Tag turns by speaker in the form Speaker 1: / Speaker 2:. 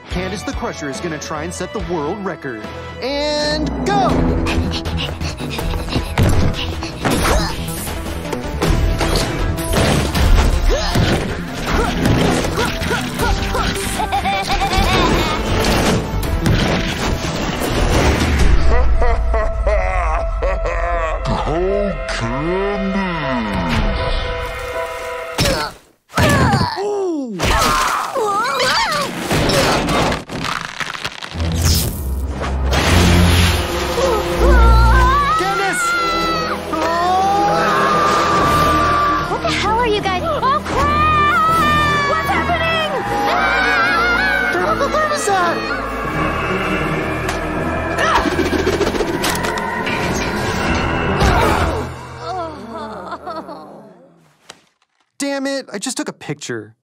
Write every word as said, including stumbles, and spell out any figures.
Speaker 1: Candace the Crusher is gonna try and set the world record. And go! Damn it, I just took a picture.